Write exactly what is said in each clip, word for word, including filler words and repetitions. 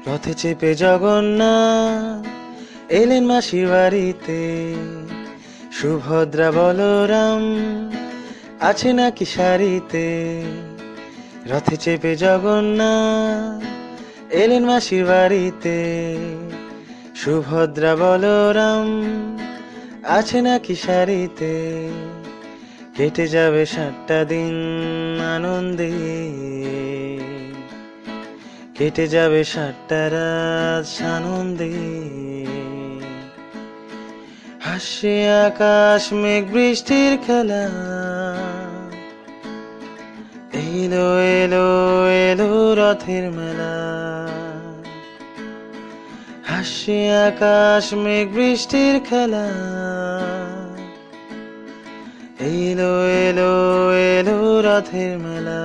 রথে চেপে জগন্নাথ এলেন মাসির বাড়িতে। সুভদ্রা বলরাম আছে নাকি সারিতে। রথে চেপে জগন্নাথ এলেন মাসির বাড়িতে। সুভদ্রা বলরাম আছে নাকি সারিতে। কেটে যাবে সাতটা দিন আনন্দে, কেটে যাবে সাতটা রাত সানন্দে। হাসে আকাশ মেঘ বৃষ্টির খেলা, এলো এলো এলো রথের মেলা। হাসে আকাশ মেঘ বৃষ্টির খেলা, এলো এলো এলো রথের মেলা।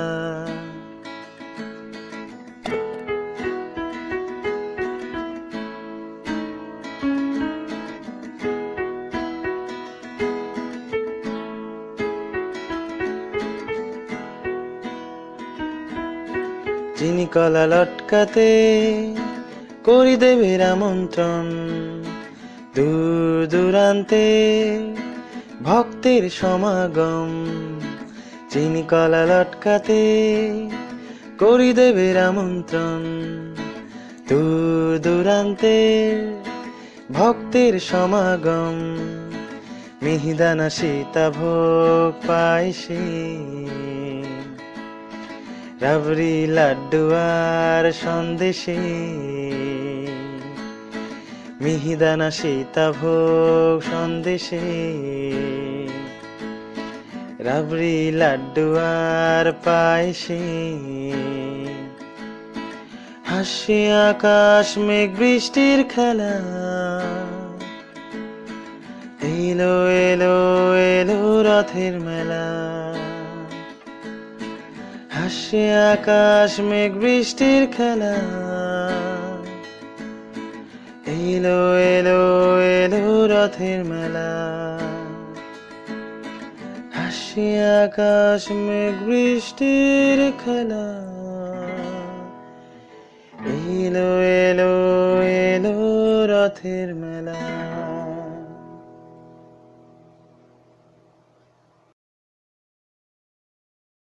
চিনি কলা লটকাতে করি দেবের আমন্ত্রণ। দূর দূরান্তে ভক্তের সমাগম। চিনি কলা লটকাতে করি দেবের আমন্ত্রণ। দূর দূরান্তে ভক্তের সমাগম। মিহিদানা সীতাভোগ পাইছে, রাবড়ি লাড্ডু আর সন্দেশে। মিহিদানা সীতাভোগ সন্দেশে, রাবড়ি লাড্ডু আর পায়েসে। হাসে আকাশ মেঘ বৃষ্টির খেলা, এলো এলো এলো রথের মেলা। হাসে আকাশ মেঘ বৃষ্টির খেলা, এলো এলো এলো রথের মেলা। হাসে আকাশ মেঘ বৃষ্টির খেলা, এলো এলো এলো রথের মেলা।